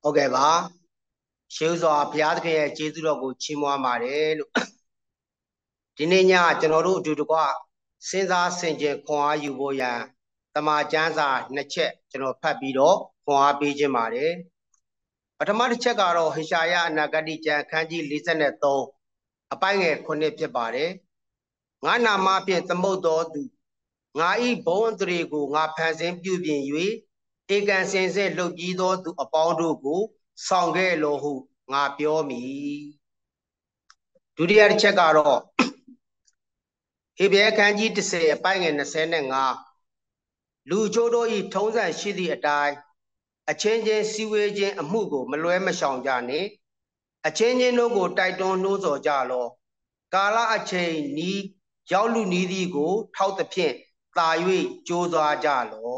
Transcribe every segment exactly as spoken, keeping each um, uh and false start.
ဟုတ်ကဲ့ပါရှေးဥစွာဘုရားသခင်ရဲ့ကျေးဇူးတော်ကိုချီးမွမ်းပါတယ်လို့ဒီနေ့ညကျွန်တော်တို့အတူတကွစဉ်းစားဆင်ခြင်ခွန်အားယူဖို့ရန်တမန်ကျမ်းစာနှစ်ချက်ကျွန်တော်ဖတ်ပြီးတော့ခွန်အားပေးခြင်းပါတယ်ပထမတစ်ချက်ကတော့ဟေရှာယအနာဂတိကျမ်းအခန်းကြီး၄၃အပိုင်းငယ်ခုနှစ်ဖြစ်ပါတယ်ငါနာမဖြင့်သမုတ်တော်သူငါဤဘုံအတရေကိုငါဖန်ဆင်းပြုပြင်၍ဧကန်စင်စစ်လှုပ်ပြီးသောသူအပေါင်းတို့ကိုဆောင်ခဲ့လိုဟုငါပြောမည်ဒုတိယတစ်ချက်ကတော့ဟေဘဲအခန်းကြီး၁၀အပိုင်းငယ်၂၅လူချို့တို့ဤထုံးစံရှိသည့်အတိုင်းအချင်းချင်းစည်းဝေးခြင်းအမှုကိုမလွဲမရှောင်ကြနှင့်အချင်းချင်းတို့ကိုတိုက်တွန်းနှိုးဆော်ကြလောကာလအချိန်နီးရောက်လူနီးသည်ကိုထောက်သဖြင့်သာ၍ကြိုးစားကြလော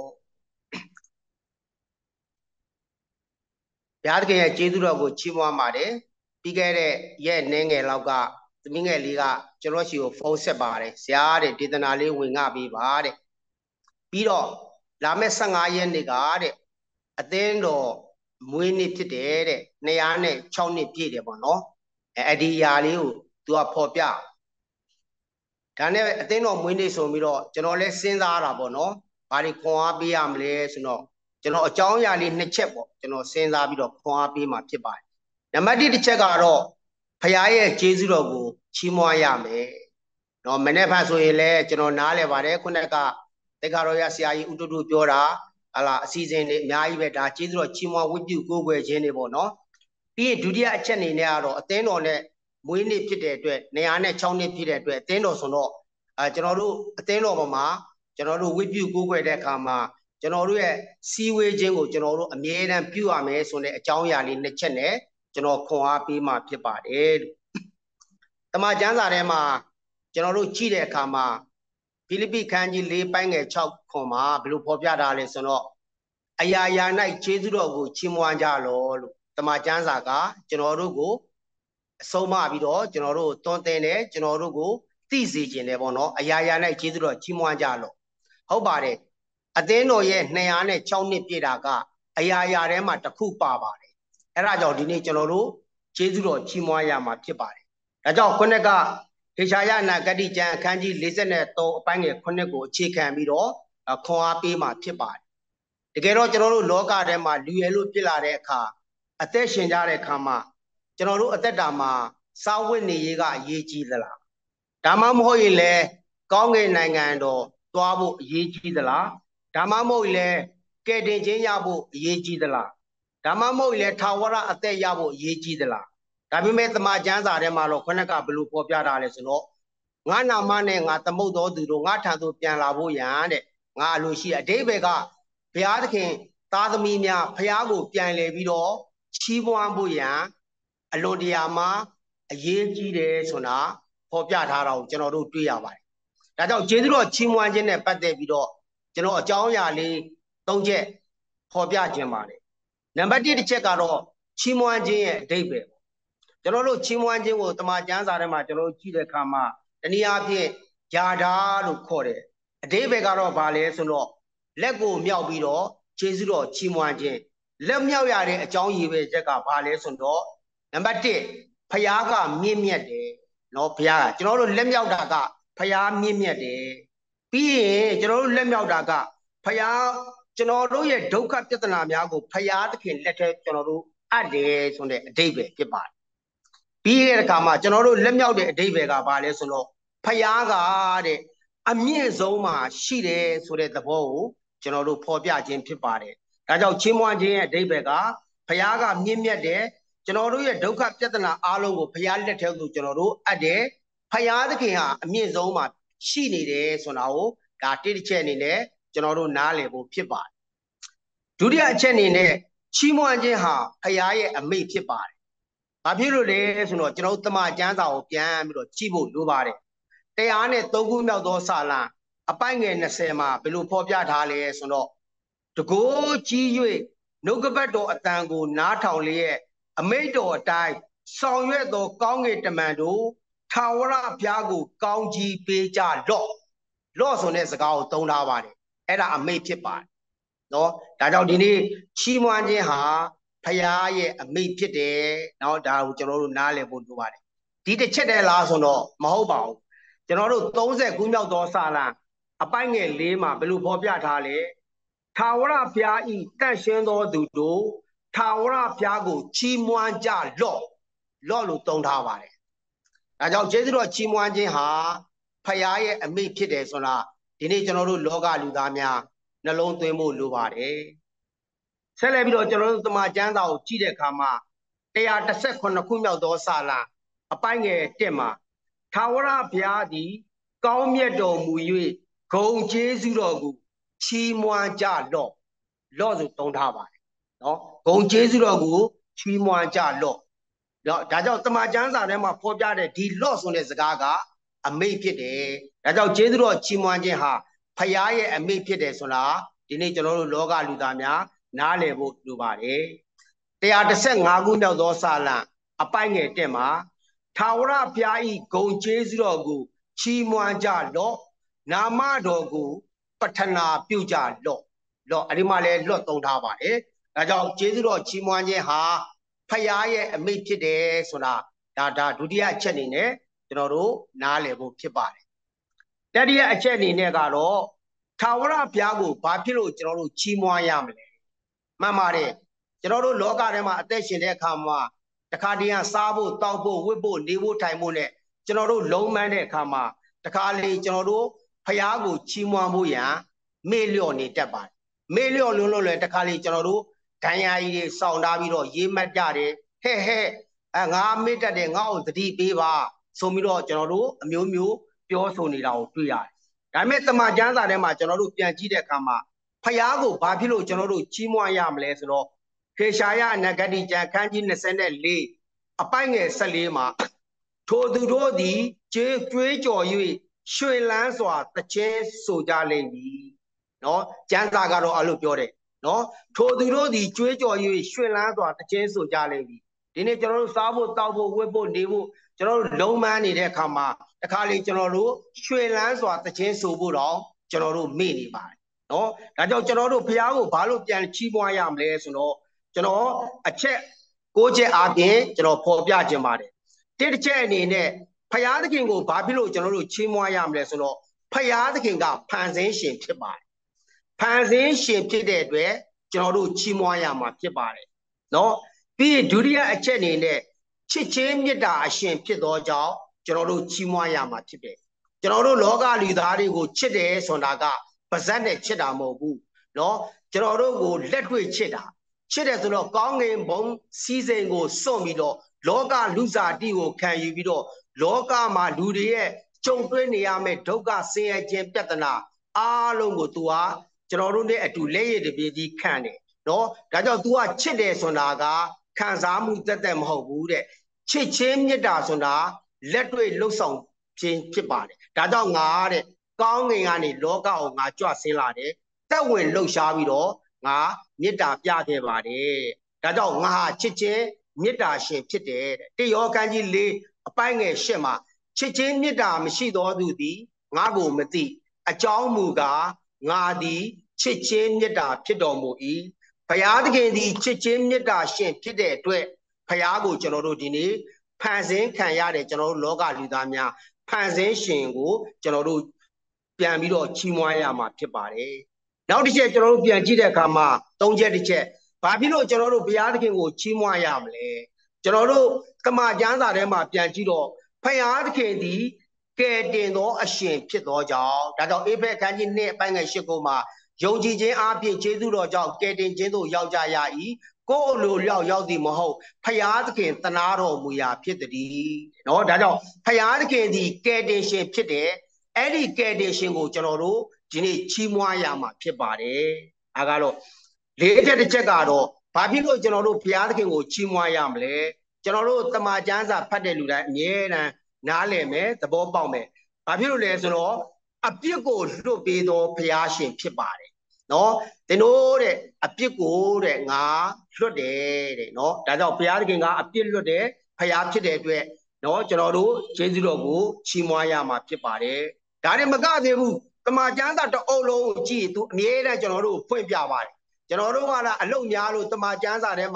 ဘုရားသခင်ရဲ့ကျေးဇူးတော်ကိုချီးမွမ်းပါတယ်ပြီးခဲ့တဲ့ရက်နည်းငယ်လောက်ကသမီးငယ်လေးကကျွန်တော်ရှိကိုဖုန်းဆက်ပါတယ်ဆရာတဲ့ဒေသနာလေးဝင်ငှပေးပါတဲ့ပြီးတော့လာမယ့်၁၅ရက်နေ့ကတဲ့အသင်းတော်မွေးနေ့ဖြစ်တယ်တဲ့၂၀၆နှစ်ပြည့်တယ်ပေါ့နော်အဲအဲ့ဒီຢာလေးကိုသူကဖော်ပြဒါနဲ့အသင်းတော်မွေးနေ့ဆိုပြီးတော့ကျွန်တော်လည်းစဉ်းစားတာပေါ့နော်ဘာတွေခွန်အားပေးရမလဲဆိုတော့ကျွန်တော်အကြောင်းအရာလေးနှစ်ချက်ပေါ့ကျွန်တော်စဉ်းစားပြီးတော့ခွန်အားပေးမှာဖြစ်ပါတယ်နံပါတ်၁တစ်ချက်ကတော့ဖခင်ရဲ့ကျေးဇူးတော်ကိုချီးမွမ်းရမယ်နော်မနေ့ကဆိုရင်လည်းကျွန်တော်နားလည်ပါတယ်ခုနကတေခါတော်ရဆရာကြီးဦးတုတုပြောတာဟလာအစီအစဉ်တွေအများကြီးပဲဒါကျေးဇူးတော်ချီးမွမ်းဝတ်ပြုကိုးကွယ်ခြင်းတွေပေါ့နော်ပြီးရင်ဒုတိယအချက်အနေနဲ့ကတော့အသင်းတော်နဲ့မွေးနေ့ဖြစ်တဲ့အတွက်၂၀၆နှစ်ဖြစ်တဲ့အတွက်အသင်းတော်ဆိုတော့အဲကျွန်တော်တို့အသင်းတော်ပေါ်မှာကျွန်တော်တို့ဝတ်ပြုကိုးကွယ်တဲ့အခါမှာကျွန်တော်တို့ရဲ့စီဝေးခြင်းကိုကျွန်တော်တို့အမြဲတမ်းပြုရမယ်ဆိုတဲ့အကြောင်းအရာလေးနှစ်ချက်နဲ့ကျွန်တော်ခွန်အားပေးမှဖြစ်ပါတယ်လို့တမန်ကျမ်းစာထဲမှာကျွန်တော်တို့ကြည့်တဲ့အခါမှာဖိလိပ္ပိခန်းကြီး၄ပိုင်းငယ်၆ခွန်မှာဘယ်လိုဖော်ပြထားလဲဆိုတော့အရာရာ၌ခြေစွတော်ကိုချီးမွမ်းကြလောလို့တမန်ကျမ်းစာကကျွန်တော်တို့ကိုအဆုံးမပြီးတော့ကျွန်တော်တို့တွန်းတင်တယ်ကျွန်တော်တို့ကိုသိစေခြင်းတယ်ပေါ့နော်အရာရာ၌ခြေစွတော်ချီးမွမ်းကြလောဟုတ်ပါတယ်အသင်းတော်ရဲ့၂၀၆နှစ်ပြည့်တာကအရာရာထဲမှာတစ်ခုပါပါတယ်အဲ့ဒါကြောင့်ဒီနေ့ကျွန်တော်တို့ခြေစွတော်ချီးမွမ်းရမှာဖြစ်ပါတယ်ဒါကြောင့်ခုနကဟေရှာယနာဂတိကျမ်းအခန်းကြီး၄၃အပိုင်းငယ်ခုနှစ်ကိုအခြေခံပြီးတော့ခွန်အားပေးမှာဖြစ်ပါတယ်တကယ်တော့ကျွန်တော်တို့လောကထဲမှာလူရယ်လို့ဖြစ်လာတဲ့အခါအသက်ရှင်ကြတဲ့အခါမှာကျွန်တော်တို့အသက်တာမှာစာဝတ်နေရေးကအရေးကြီးသလားဒါမှမဟုတ်ရင်လည်းကောင်းကင်နိုင်ငံတော်သွားဖို့အရေးကြီးသလားဒါမှမဟုတ်ရင်လည်းကယ်တင်ခြင်းရဖို့အရေးကြီးသလားဒါမှမဟုတ်ရင်လည်းထာဝရအသက်ရဖို့အရေးကြီးသလားဒါပေမဲ့တမန်ကျမ်းစာထဲမှာတော့ခဏကဘယ်လိုဖော်ပြထားလဲဆိုတော့ငါနာမနဲ့ငါသမုတ်တော်သူတို့ငါထံသို့ပြန်လာဖို့ရန်တဲ့ငါအလိုရှိအတိတ်ဘယ်ကဘုရားသခင်သားသမီးများဘုရားကိုပြန်လည်ပြီးတော့ချီးမွမ်းဖို့ရန်အလွန်တရာမှာအရေးကြီးတယ်ဆိုတာဖော်ပြထားတာကိုကျွန်တော်တို့တွေ့ရပါတယ်ဒါကြောင့်ကျေးဇူးတော်ချီးမွမ်းခြင်းနဲ့ပတ်သက်ပြီးတော့ကျွန်တော်အကြောင်းအရာလေး၃ချက်ဖော်ပြခြင်းပါတယ်နံပါတ်၁တစ်ချက်ကတော့ချီးမွမ်းခြင်းရဲ့အဓိပ္ပာယ်ကျွန်တော်တို့ချီးမွမ်းခြင်းကိုတမန်ကျမ်းစာထဲမှာကျွန်တော်တို့ကြည့်တဲ့အခါမှာတနည်းအားဖြင့်ຢာတာလို့ခေါ်တယ်အဓိပ္ပာယ်ကတော့ဘာလဲဆိုတော့လက်ကိုမြောက်ပြီးတော့ကျေးဇူးတော်ချီးမွမ်းခြင်းလက်မြောက်ရတဲ့အကြောင်းရည်ပဲချက်ကဘာလဲဆိုတော့နံပါတ်၁ဖယားကမြင့်မြတ်တယ်နော်ဖယားကကျွန်တော်တို့လက်မြောက်တာကဖယားမြင့်မြတ်တယ်ပြီးရင်ကျွန်တော်တို့လက်မြောက်တာကဖယားကျွန်တော်တို့ရဲ့ဒုက္ခပြဿနာများကိုဖယားသခင်လက်ထဲကျွန်တော်တို့အပ်တယ်ဆိုတဲ့အဓိပ္ပာယ်ဖြစ်ပါတယ်ပြီးတဲ့အခါမှာကျွန်တော်တို့လက်မြောက်တဲ့အဓိပ္ပာယ်ကဘာလဲဆိုတော့ဖယားကတဲ့အမြင့်ဆုံးမှာရှိတယ်ဆိုတဲ့သဘောကိုကျွန်တော်တို့ဖော်ပြခြင်းဖြစ်ပါတယ်ဒါကြောင့်ချီးမွမ်းခြင်းရဲ့အဓိပ္ပာယ်ကဖယားကမြင့်မြတ်တယ်ကျွန်တော်တို့ရဲ့ဒုက္ခပြဿနာအားလုံးကိုဖယားလက်ထဲကိုကျွန်တော်တို့အပ်တယ်ဖယားသခင်ဟာအမြင့်ဆုံးမှာရှိနေတယ်ဆိုတာကိုဒါတိတိကျကျအနေနဲ့ကျွန်တော်တို့နားလည်ဖို့ဖြစ်ပါတယ်ဒုတိယအချက်အနေနဲ့ချီးမွမ်းခြင်းဟာဖယားရဲ့အမိန့်ဖြစ်ပါတယ်ဘာဖြစ်လို့လဲဆိုတော့ကျွန်တော်တို့တမန်ကျမ်းစာကိုပြန်ပြီးတော့ကြည့်ဖို့လိုပါတယ်တရားနဲ့သုံးခုမြောက်သောစာလံအပိုင်းငယ်၂၀မှာဘယ်လိုဖော်ပြထားလဲဆိုတော့တကိုးကြီး၍နှုတ်ကပတ်တော်အတန်ကိုနားထောင်လျက်အမိန့်တော်အတိုင်းဆောင်ရွက်သောကောင်းကင်တမန်တို့ထာဝရဘုရားကိုကောင်းကြီးပေးကြလော့လော့ဆိုတဲ့စကားကိုသုံးထားပါတယ်အဲ့ဒါအမိန့်ဖြစ်ပါတယ်နော်ဒါကြောင့်ဒီနေ့ချီးမွမ်းခြင်းဟာဖရာရဲ့အမိဖြစ်တယ်เนาะဒါကိုကျွန်တော်တို့နားလည်ဖို့လိုပါတယ်ဒီတစ်ချက်တည်းလားဆိုတော့မဟုတ်ပါဘူးကျွန်တော်တို့သုံးဆယ်ခုမြောက်သောစာလံအပိုင်းငယ်လေးမှာဘယ်လိုဖော်ပြထားလဲထာဝရဘုရားဤတန့်ရှင်းသောသူတို့ထာဝရဘုရားကိုချီးမွမ်းကြလော့လော့လို့သုံးထားပါတယ်ဒါကြောင့်ကျေးဇူးတော်ချီးမွမ်းခြင်းဟာဖရာရဲ့အမိဖြစ်တယ်ဆိုတာဒီနေ့ကျွန်တော်တို့လောကလူသားများနှလုံးသွင်းဖို့လိုပါတယ်ဆက်လက်ပြီးတော့ကျွန်တော်တို့တမန်ကျမ်းစာကိုကြည့်တဲ့အခါမှာone thirty-eightခုမြောက်သောစာလံအပိုင်းငယ်oneမှာထာဝရဘုရားသည်ကောင်းမြတ်တော်မူ၍ဂုဏ်ကျေးဇူးတော်ကိုချီးမွမ်းကြလော့လော့ဆိုသုံးထားပါတယ်နော်ဂုဏ်ကျေးဇူးတော်ကိုချီးမွမ်းကြလော့နော်ဒါကြောင့်တမန်ကျမ်းစာထဲမှာဖော်ပြတဲ့ဒီလော့ဆိုတဲ့စကားကအမိတ်ဖြစ်တယ်ဒါကြောင့်ကျေးဇူးတော်ချီးမွမ်းခြင်းဟာဖရာရဲ့အမိတ်ဖြစ်တယ်ဆိုတာဒီနေ့ကျွန်တော်တို့လောကလူသားများနားလည်ဖို့လိုပါတယ်one thirty-fiveခုမြောက်သောစာလံအပိုင်းငယ်oneမှာထာဝရဘုရား၏ဂုဏ်ကျေးဇူးတော်ကိုချီးမွမ်းကြလော့နာမတော်ကိုပဌနာပြုကြလော့လော့အဲ့ဒီမှာလည်းလော့သုံးထားပါတယ်ဒါကြောင့်ကျေးဇူးတော်ချီးမွမ်းခြင်းဟာဖရာရဲ့အမိတ်ဖြစ်တယ်ဆိုတာဒါဒါဒုတိယအချက်အနေနဲ့ကျွန်တော်တို့နားလည်ဖို့ဖြစ်ပါတယ်တတိယအချက်အနေနဲ့ကတော့ထာဝရဘုရားကိုဘာဖြစ်လို့ကျွန်တော်တို့ချီးမွမ်းရမလဲမှန်ပါတယ်ကျွန်တော်တို့လောကထဲမှာအသက်ရှင်တဲ့အခါမှာတခါတည်းကစားဖို့တောက်ဖို့ဝတ်ဖို့နေဖို့ထိုင်ဖို့နဲ့ကျွန်တော်တို့လုံးမန်းတဲ့အခါမှာတခါလေကျွန်တော်တို့ဖျားကိုချီးမွမ်းဖို့ရန်မေ့လျော့နေတတ်ပါတယ်မေ့လျော့လုံးလို့လည်းတခါလေကျွန်တော်တို့ဒဏ်ရာကြီးတွေစောင့်ထားပြီးတော့ရေးမှတ်ကြတယ်ဟဲ့ဟဲ့အဲငါမေ့တတ်တယ်ငါ့ကိုသတိပေးပါဆိုပြီးတော့ကျွန်တော်တို့အမျိုးမျိုးပြောဆိုနေတာကိုတွေ့ရတယ်ဒါပေမဲ့တမန်ကျမ်းစာထဲမှာကျွန်တော်တို့ပြန်ကြည့်တဲ့အခါမှာဖျားကိုဘာဖြစ်လို့ကျွန်တော်တို့ချီးမွမ်းရမလဲဆိုတော့ခေရှာယအနာဂတိကျမ်းခန်းကြီးtwenty-fourအပိုင်းငယ်fourteenမှာထိုသူတို့သည်ကျေးကြွေးကြော်၍ရွှင်လန်းစွာတခြင်းဆိုကြလိမ့်မည်နော်ကျမ်းစာကတော့အဲ့လိုပြောတယ်နော်ထိုသူတို့သည်ကြွေးကြော်၍ရွှင်လန်းစွာတခြင်းဆိုကြလိမ့်မည်ဒီနေ့ကျွန်တော်တို့စားဖို့တောက်ဖို့ဝတ်ဖို့နေဖို့ကျွန်တော်တို့လုံးမန်းနေတဲ့အခါမှာတခါလေကျွန်တော်တို့ရွှင်လန်းစွာတခြင်းဆိုဖို့တော့ကျွန်တော်တို့မေ့နေပါတယ်နော်ဒါကြောင့်ကျွန်တော်တို့ဘုရားကိုဘာလို့ပြန်ချီးမွမ်းရမလဲဆိုတော့ကျွန်တော်အချက်ကိုးချက်အားဖြင့်ကျွန်တော်ဖော်ပြခြင်းပါတယ်တစ်တစ်ချက်အနေနဲ့ဖယားသခင်ကိုဘာဖြစ်လို့ကျွန်တော်တို့ချီးမွမ်းရမလဲဆိုတော့ဖယားသခင်ကဖန်ဆင်းရှင်ဖြစ်ပါတယ်ဖန်ဆင်းရှင်ဖြစ်တဲ့အတွက်ကျွန်တော်တို့ချီးမွမ်းရမှာဖြစ်ပါတယ်နော်ပြီးဒုတိယအချက်အနေနဲ့ချစ်ချင်းမေတ္တာအရှင်ဖြစ်သောကြောင့်ကျွန်တော်တို့ချီးမွမ်းရမှာဖြစ်တယ်ကျွန်တော်တို့လောကလူသားတွေကိုချစ်တယ်ဆိုတာကပါဇက်နဲ့ချစ်တာမဟုတ်ဘူးနော်ကျွန်တော်တို့ကိုလက်တွေ့ချစ်တာချစ်တယ်ဆိုတော့ကောင်းငင်ဘုံစီးစိမ်ကိုစွန့်ပြီးတော့လောကလူစားတိကိုခံယူပြီးတော့လောကမှာလူတွေရဲ့ကြုံတွေ့နေရမယ့်ဒုက္ခဆင်းရဲခြင်းပြဿနာအားလုံးကို तू ဟာကျွန်တော်တို့နဲ့အတူလက်ရည်တပြေးကြီးခံတယ်နော်ဒါကြောင့် तू ကချစ်တယ်ဆိုတာကခံစားမှုတက်တက်မဟုတ်ဘူးတဲ့ချစ်ချင်းမေတ္တာဆိုတာလက်တွေ့လှုပ်ဆောင်ခြင်းဖြစ်ပါတယ်ဒါကြောင့်ငါတဲ့ကောင်းငင်ကနေလောကကိုငါကြွဆင်းလာတယ်တက်ဝင်လှုပ်ရှားပြီးတော့ငါမေတ္တာပြခဲ့ပါတယ်ဒါကြောင့်ငါဟာချစ်ချင်းမေတ္တာရှင်ဖြစ်တယ်တဲ့တေယောခန်းကြီး၄အပိုင်းငယ်၈မှာချစ်ချင်းမေတ္တာမရှိသောသူသည်ငါကိုမသိအကြောင်းမူကားငါသည်ချစ်ချင်းမေတ္တာဖြစ်တော်မူ၏ဘုရားသခင်သည်ချစ်ချင်းမေတ္တာရှင်ဖြစ်တဲ့အတွက်ဘုရားကိုကျွန်တော်တို့ဒီနေ့ဖန်ဆင်းခံရတဲ့ကျွန်တော်တို့လောကလူသားများဖန်ဆင်းရှင်ကိုကျွန်တော်တို့ပြန်ပြီးတော့ချီးမွမ်းရမှာဖြစ်ပါတယ်နောက်တစ်ချက်ကျွန်တော်တို့ပြန်ကြည့်တဲ့အခါမှာသုံးချက်တစ်ချက်ဘာဖြစ်လို့ကျွန်တော်တို့ဘုရားသခင်ကိုချီးမွမ်းရမလဲကျွန်တော်တို့တမန်ကျမ်းစာထဲမှာပြန်ကြည့်တော့ဘုရားသခင်ဒီကယ်တင်သောအရှင်ဖြစ်သောကြောင့်ဒါကြောင့်အေဖက်ခန်းကြီးနှစ်အပိုင်းငယ်၈ခုမှာယုံကြည်ခြင်းအပြင်ကျေးဇူးတော်ကြောင့်ကယ်တင်ခြင်းသို့ရောက်ကြရ၏ကိုယ်အလိုလျောက်ရောက်သည်မဟုတ်ဘုရားသခင်သနာတော်မူရာဖြစ်သည်เนาะဒါကြောင့်ဘုရားသခင်ဒီကယ်တင်ရှင်ဖြစ်တယ်အဲ့ဒီကယ်တင်ရှင်ကိုကျွန်တော်တို့ဒီနေ့ချီးမွမ်းရမှာဖြစ်ပါတယ်အဲကတော့လေးချက်တစ်ချက်ကတော့ဘာဖြစ်လို့ကျွန်တော်တို့ဘုရားသခင်ကိုချီးမွမ်းရမလဲကျွန်တော်တို့တမန်ကျမ်းစာဖတ်တဲ့လူတိုင်းအမြဲတမ်းနားလည်မယ်သဘောပေါက်မယ်ဘာဖြစ်လို့လဲဆိုတော့အပြစ်ကိုလွတ်ပေးသောဘုရားရှင်ဖြစ်ပါတယ်နော်သင်တို့တဲ့အပြစ်ကိုတဲ့ငါလွတ်တယ်တဲ့နော်ဒါကြောင့်ဘုရားသခင်ကအပြစ်လွတ်တယ်ဘုရားဖြစ်တဲ့အတွက်နော်ကျွန်တော်တို့ယေရှုတော်ကိုချီးမွမ်းရမှာဖြစ်ပါတယ်ဒါတွေမကသေးဘူးတမန်ကျမ်းစာတအုပ်လုံးကိုကြည့်သူအမြဲတမ်းကျွန်တော်တို့ဖွင့်ပြပါတယ်ကျွန်တော်တို့ကလည်းအလုံများလို့တမန်ကျမ်းစာထဲမှာ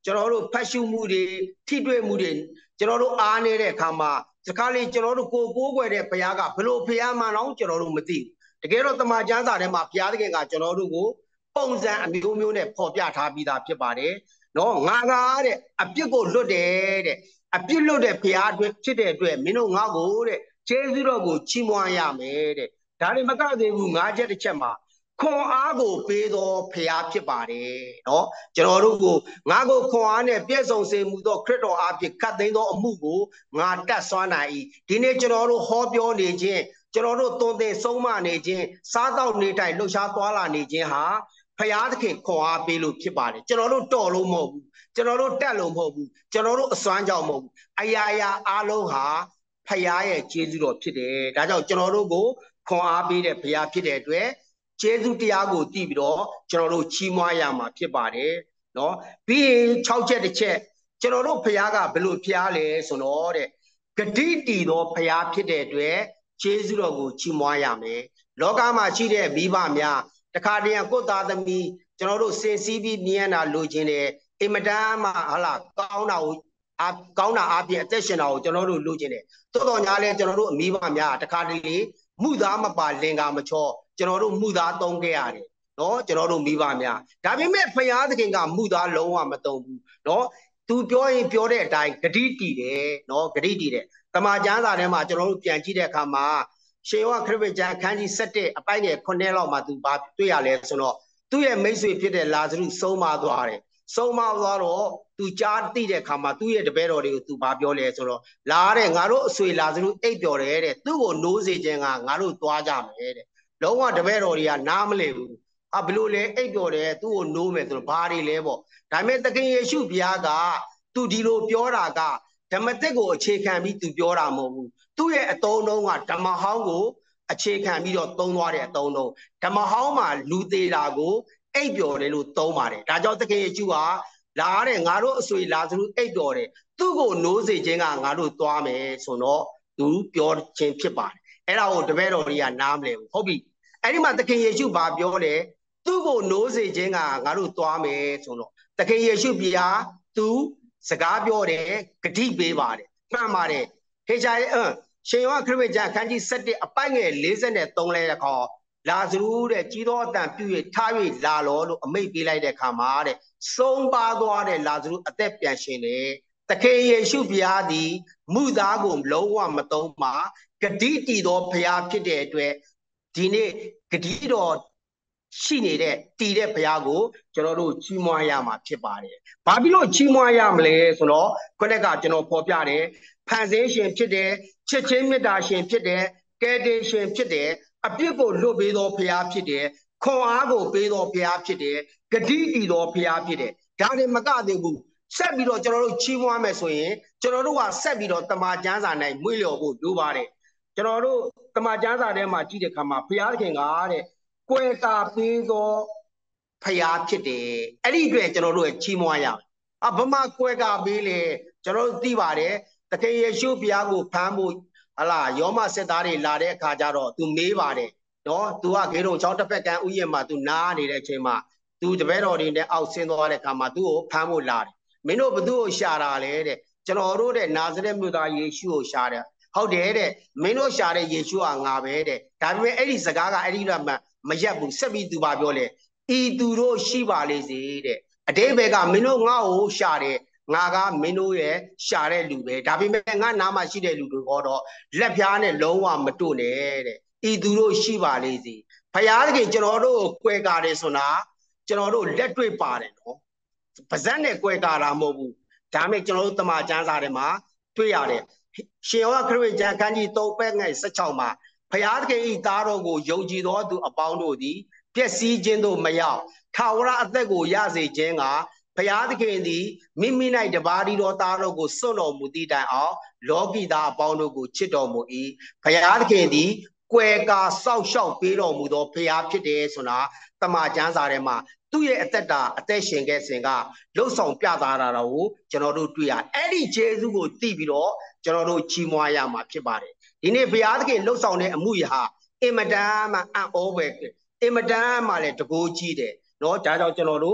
ကျွန်တော်တို့ဖတ်ရှုမှုတွေထိတွေ့မှုတွေကျွန်တော်တို့အားနေတဲ့အခါမှာစကားလေးကျွန်တော်တို့ကိုကိုးကွယ်တဲ့ဘုရားကဘလို့ဘုရားမှန်းတော့ကျွန်တော်တို့မသိဘူးတကယ်တော့တမန်ကျမ်းစာထဲမှာဘုရားသခင်ကကျွန်တော်တို့ကိုပုံစံအမျိုးမျိုးနဲ့ဖော်ပြထားပြီးသားဖြစ်ပါတယ်နော်ငါကတဲ့အပြစ်ကိုလွတ်တယ်တဲ့အပြစ်လွတ်တဲ့ဘုရားအတွက်ဖြစ်တဲ့အတွက်မင်းတို့ငါ့ကိုတဲ့ကျေးဇူးတော်ကိုချီးမွမ်းရမယ်တဲ့ဒါတွေမကသေးဘူးငါးချက်တစ်ချက်မှာခွန်အားကိုပေးတော်ဖျားဖြစ်ပါတယ်เนาะကျွန်တော်တို့ကိုငါကိုခွန်အားနဲ့ပြည့်စုံစေမှုသောခရစ်တော်အားဖြင့်ခတ်သိမ်းသောအမှုကိုငါတတ်ဆွမ်းနိုင်၏ဒီနေ့ကျွန်တော်တို့ဟောပြောနေခြင်းကျွန်တော်တို့သွန်သင်ဆုံးမနေခြင်းစားတော့နေတိုင်းလှူရှားသွားလာနေခြင်းဟာဖျားသခင်ခွန်အားပေးလို့ဖြစ်ပါတယ်ကျွန်တော်တို့တော်လို့မဟုတ်ဘူးကျွန်တော်တို့တက်လို့မဟုတ်ဘူးကျွန်တော်တို့အစွမ်းကြောင့်မဟုတ်ဘူးအရာရာအားလုံးဟာဖျားရဲ့ကျေးဇူးတော်ဖြစ်တယ်ဒါကြောင့်ကျွန်တော်တို့ကိုခွန်အားပေးတဲ့ဖျားဖြစ်တဲ့အတွက်ကျေးဇူးတရားကိုတည်ပြီးတော့ကျွန်တော်တို့ချီးမွမ်းရမှာဖြစ်ပါတယ်เนาะပြီးရင်၆ချက်တစ်ချက်ကျွန်တော်တို့ဖခင်ကဘယ်လိုဖခင်လဲဆိုတော့တဲ့ဂတိတည်သောဖခင်ဖြစ်တဲ့အတွက်ကျေးဇူးတော်ကိုချီးမွမ်းရမယ်လောကမှာရှိတဲ့မိဘများတခါတည်းကိုယ့်သားသမီးကျွန်တော်တို့စင်စီးပြီးမြင်ရတာလိုချင်တယ်အင်မတန်မှဟာလာကောင်းတာကိုအကောင်းတာအပြင်အသက်ရှင်တာကိုကျွန်တော်တို့လိုချင်တယ်တော်တော်ညာလဲကျွန်တော်တို့အမိဘများတခါတည်းမှုသားမပါလင်္ကာမချောကျွန်တော်တို့မှုသားသုံးခဲ့ရတယ်เนาะကျွန်တော်တို့မိဘများဒါပေမဲ့ဖယားသခင်ကမှုသားလုံးဝမသုံးဘူးเนาะသူပြောရင်ပြောတဲ့အတိုင်းဂတိတည်တယ်เนาะဂတိတည်တယ်တမန်ကျမ်းစာထဲမှာကျွန်တော်တို့ပြန်ကြည့်တဲ့အခါမှာရှေးဝခရစ်ယာန်ကျမ်းခန်းကြီး၁၁အပိုင်းငယ်ခုနှစ်လောက်မှာသူဘာတွေ့ရလဲဆိုတော့သူ့ရဲ့မိတ်ဆွေဖြစ်တဲ့လာဇရုဆုံးမသွားတယ်ဆုံးမသွားတော့သူကြားသိတဲ့အခါမှာသူ့ရဲ့တပည့်တော်တွေကိုသူဘာပြောလဲဆိုတော့လာတဲ့ငါတို့အဆွေလာဇရုအိပ်ပျော်တယ်တဲ့သူ့ကိုနိုးစေခြင်းကငါတို့သွားကြမယ်တဲ့လုံးဝတပည့်တော်တွေကနားမလည်ဘူးဟာဘလို့လဲအိပ်ပျော်တယ်သူ့ကိုနိုးမယ်ဆိုတော့ဘာတွေလဲပေါ့ဒါပေမဲ့သခင်ယေရှုဘုရားကသူဒီလိုပြောတာကဓမ္မသစ်ကိုအခြေခံပြီးသူပြောတာမဟုတ်ဘူးသူ့ရဲ့အသုံးနှုန်းကဓမ္မဟောင်းကိုအခြေခံပြီးတော့သုံးသွားတဲ့အသုံးနှုန်းဓမ္မဟောင်းမှာလူသေးတာကိုအိပ်ပျော်တယ်လို့သုံးပါတယ်ဒါကြောင့်သခင်ယေရှုကလာတဲ့ငါတို့အဆွေလာသလိုအိပ်ပျော်တယ်သူ့ကိုနိုးစေခြင်းကငါတို့သွားမယ်ဆိုတော့သူပြောခြင်းဖြစ်ပါတယ်အဲ့ဒါကိုတပည့်တော်တွေကနားမလည်ဘူးဟုတ်ပြီအဲ့ဒီမှာသခင်ယေရှုဘာပြောလဲသူ့ကိုနိုးစေခြင်းကငါတို့သွားမယ်ဆိုတော့သခင်ယေရှုပြာသူစကားပြောတယ်ဂတိပေးပါတယ်မှန်ပါတယ်ဟေရှာယအရှင်ယောဟန်ခရစ်ယာန်ကျမ်းခန်းကြီး၁၁အပိုက်ငယ်၄၃လဲတခေါလာဇရုတဲ့ကြီးသောအတန်ပြု၍ထား၍လာလောလို့အမိန့်ပေးလိုက်တဲ့အခါမှာတဲ့ဆုံးပါသွားတဲ့လာဇရုအသက်ပြန်ရှင်တယ်သခင်ယေရှုဘုရားသည်မုသားကိုလုံးဝမသုံးပါဂတိတည်သောဘုရားဖြစ်တဲ့အတွက်ဒီနေ့ဂတိတော်ရှိနေတဲ့တည်တဲ့ဘုရားကိုကျွန်တော်တို့ချီးမွမ်းရမှာဖြစ်ပါတယ်။ဘာဖြစ်လို့ချီးမွမ်းရမလဲဆိုတော့ခုနကကျွန်တော်ဖော်ပြတယ်ဖန်ဆင်းရှင်ဖြစ်တယ်ချစ်ချင်းမေတ္တာရှင်ဖြစ်တယ်ကယ်တင်ရှင်ဖြစ်တယ်အပြစ်ကိုလွတ်ပေးသောဘုရားဖြစ်တယ်ခွန်အားကိုပေးသောဘုရားဖြစ်တယ်ဂတိတည်သောဘုရားဖြစ်တယ်ဒါတွေမကသေးဘူးဆက်ပြီးတော့ကျွန်တော်တို့ချီးမွမ်းမယ်ဆိုရင်ကျွန်တော်တို့ကဆက်ပြီးတော့တမန်ကျမ်းစာ၌မွေးလျော်ဖို့လိုပါတယ်ကျွန်တော်တို့တမန်ကျမ်းစာထဲမှာကြည့်တဲ့အခါမှာဘုရားသခင်ကတဲ့ကွယ်ကာပေးသောဖျားဖြစ်တယ်အဲ့ဒီအတွက်ကျွန်တော်တို့ချီးမွမ်းရအောင်အဘမကွယ်ကာပေးလေကျွန်တော်တို့သိပါတယ်သခင်ယေရှုဘုရားကိုဖမ်းဖို့ဟလာယောမစစ်သားတွေလာတဲ့အခါကျတော့ तू မေးပါတယ်နော် तू ကဂေရုံချောင်းတစ်ဖက်ကဥယျာဉ်မှာ तू နားနေတဲ့အချိန်မှာ तू တပည့်တော်တွေနဲ့အောက်ဆင်းသွားတဲ့အခါမှာ तू ကိုဖမ်းဖို့လာတယ်မင်းတို့ဘသူ့ကိုရှာတာလဲတဲ့ကျွန်တော်တို့တဲ့နာဇရက်မြို့သားယေရှုကိုရှာတယ်ဟုတ်တယ်တဲ့မင်းတို့ရှာတဲ့ယေရှုကငါပဲတဲ့ဒါပေမဲ့အဲ့ဒီစကားကအဲ့ဒီတော့မရက်ဘူးဆက်ပြီး तू ပါပြောလေဤသူတို့ရှိပါလေစေတဲ့အတိဘယ်ကမင်းတို့ငါ့ကိုရှာတယ်ငါကမင်းတို့ရဲ့ရှာတဲ့လူပဲဒါပေမဲ့ငါနားမှာရှိတဲ့လူတွေဟောတော့လက်ဖြားနဲ့လုံးဝမတို့နဲ့တဲ့ဤသူတို့ရှိပါလေစေဘုရားသခင်ကျွန်တော်တို့ကိုကွယ်ကာတယ်ဆိုတာကျွန်တော်တို့လက်တွေ့ပါတယ်နော်ပါဇက်နဲ့ကွယ်ကာတာမဟုတ်ဘူးဒါမဲ့ကျွန်တော်တို့တမန်ကျမ်းစာထဲမှာတွေ့ရတယ်ရှင်ယောဟန်ခရစ်ယာန်ကျမ်းခန်းကြီး၃ပဲငယ်၁၆မှာဘုရားသခင်ဤသားတော်ကိုယုံကြည်သောသူအပေါင်းတို့သည်ပျက်စီးခြင်းသို့မရောက်ထာဝရအသက်ကိုရစေခြင်းကဘုရားသခင်သည်မိမိ၌တပါးဒီတော်သားတော်ကိုစွန့်တော်မူသည့်တိုင်အောင်လောကီသားအပေါင်းတို့ကိုချစ်တော်မူ၏ဘုရားသခင်သည်ကွယ်ကာစောက်ရှောက်ပေးတော်မူသောဘုရားဖြစ်တယ်ဆိုတာတမန်ကျမ်းစာထဲမှာသူ့ရဲ့အသက်တာအသက်ရှင်ခဲ့စဉ်ကလှုပ်ဆောင်ပြသတာကိုကျွန်တော်တို့တွေ့ရအဲ့ဒီယေရှုကိုသိပြီးတော့ကျွန်တော်တို့ချီးမွမ်းရမှာဖြစ်ပါတယ်ဒီနေ့ဘုရားသခင်လှုပ်ဆောင်တဲ့အမှုရာဟာအင်မတန်မှအံ့ဩပဲအင်မတန်မှလည်းတကိုးကြီးတယ်เนาะဒါကြောင့်ကျွန်တော်တို့